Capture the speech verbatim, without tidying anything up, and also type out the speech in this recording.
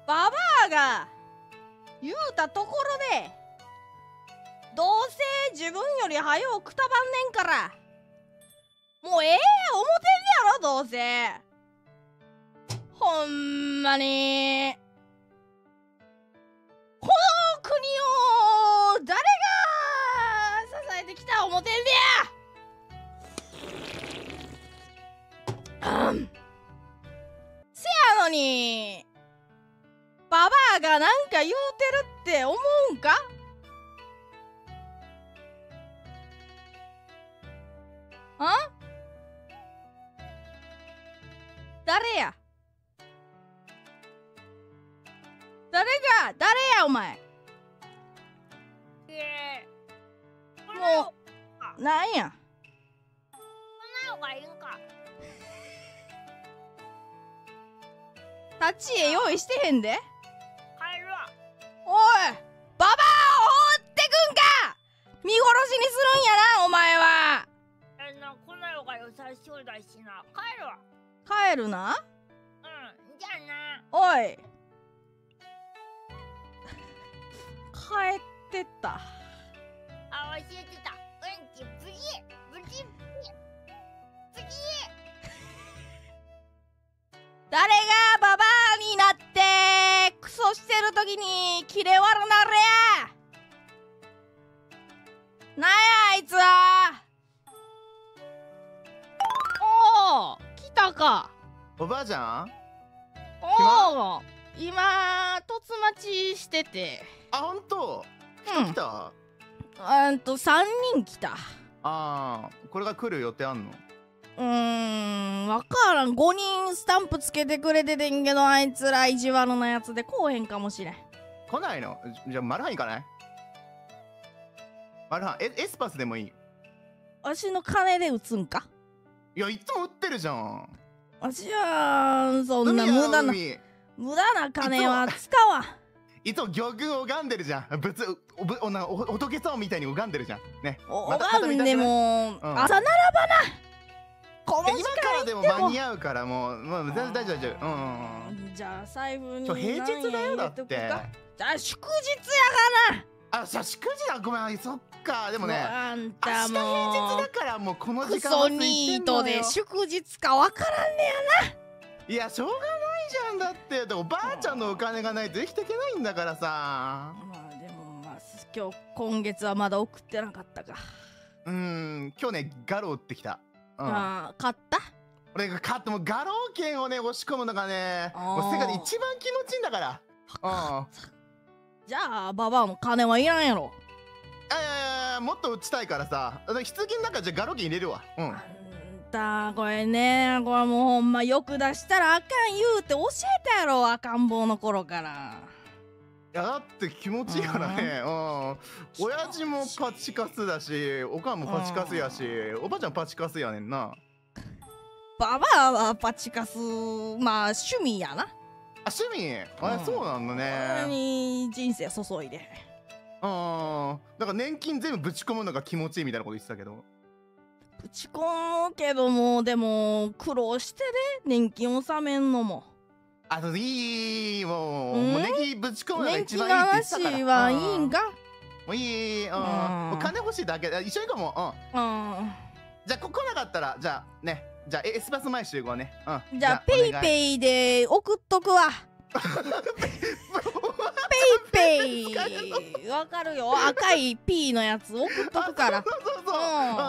ババアが言うたところでどうせ自分より早うくたばんねんからもうええや思てんねやろ。どうせほんまにこの国を誰が支えてきた思てんねや。うん、せやのにババアがなんか言うてるって思うんか。あ？誰や誰が誰やお前。 えー、 もうなんやこんなのがいいんか。 立ち絵用意してへんで。 帰るわ。 おいババアを放ってくんか。見殺しにするんやなお前は。 えな、こんなのが良さそうだしな。帰るわ。 帰るな。 うん、じゃあな。 おい帰ってった。 あ、忘れてた。うんち、ブギブギブギブギ。 誰がババアになってクソしてる時にキレ悪なるや。なんやあいつは。おお来たか。 おばあちゃん。 おお今凸待ちしてて。 あ、ほんと来た。 うんとさんにん来た。 あー、これが来る予定あんの。 うーんわからん。ごにんスタンプつけてくれててんけどあいつら意地悪なやつでこうへんかもしれん。 来ないの。じゃあマルハン行かない。マルハンエエスパスでもいい。 わしの金で打つんか。 いや、いつも売ってるじゃん。 わしはそんな海や無駄な海無駄な金は使わん。 いつも魚群拝んでるじゃん。ぶつおぶおなお仏様みたいに拝んでるじゃんね。 おまた拝んでも、 うん朝ならばな。この時今からでも間行っても間に合うからもう、もう全然大丈夫大丈夫。うんうんうん。 じゃあ財布に今日平日だよだって何円入れとくか。じゃあ祝日やがな。 あ、じゃあ祝日だ。ごめん、そっか。でもね、 あん明た日平日もだからもうこのクソ時間は空いてニーんのよトで祝日かわからんねいや、しょうがないじゃん。だってでおばあちゃんのお金がないと生きていけないんだからさ。 や。まあでもまあ今日今月はまだ送ってなかったか。 うーん、今日ねガロ売ってきた。うん、 ああ買った。 俺が買ってもガロー券をね押し込むのがね、 あーもう世界で一番気持ちいいんだから。うん。 じゃあババアの金はいらんやろ。 いやいやいや、もっと打ちたいからさ、棺の中じゃガロ券入れるわ。うん。 あんたこれね、これもうほんまよく出したらあかん言うて教えたやろ赤ん坊の頃から。 いやだって気持ちいいからね。うん。親父もパチカスだし、おかんもパチカスやし、おばあちゃんパチカスやねんな。 ババアはパチカスまあ趣味やな。 あ、趣味。あ、 うんそうなんだこれね。 に人生注いで。 うん。だから年金全部ぶち込むのが気持ちいいみたいなこと言ってたけど。 ぶち込むけどもでも苦労してで年金納めんのも。 あといいもう、 うんもう年金ぶち込むのが年金一番いいのって言ってたから。 話はいいんか。 か。 もういい。うん。 うんもう金欲しいだけ。あ一緒にかも。うん。 うん。 じゃあこ来なかったらじゃあね。じゃあエスパス前集合ね。うん。 じゃあペイペイで送っとくわ。ペイペイわかるよ赤い P のやつ送っとくから。 そうそうそう。 うん